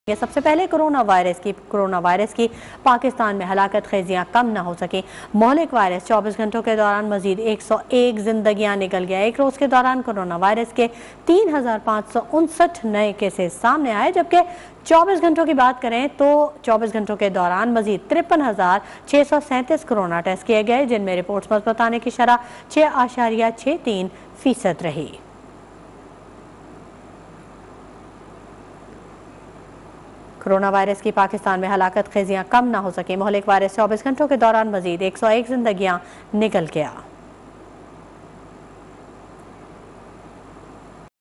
सबसे पहले corona virus की पाकिस्तान में हलाकत खेजियां कम न हो सकी। मौलिक वायरस 24 घंटों के दौरान मजीद 101 जिंदगियां निकल गया। एक रोज के दौरान कोरोना वायरस के 3559 नए केसेस सामने आए, जबकि 24 घंटों की बात करें तो 24 घंटों के दौरान मजीद 53,637 कोरोना टेस्ट किए गए, जिनमें रिपोर्ट्स مثبت आने की शरह 6.63% रही। कोरोना वायरस की पाकिस्तान में हलाकत खेजियां कम न हो सकी। मौलिक वायरस 24 घंटों के दौरान मजीद 101 जिंदगियां निकल गया।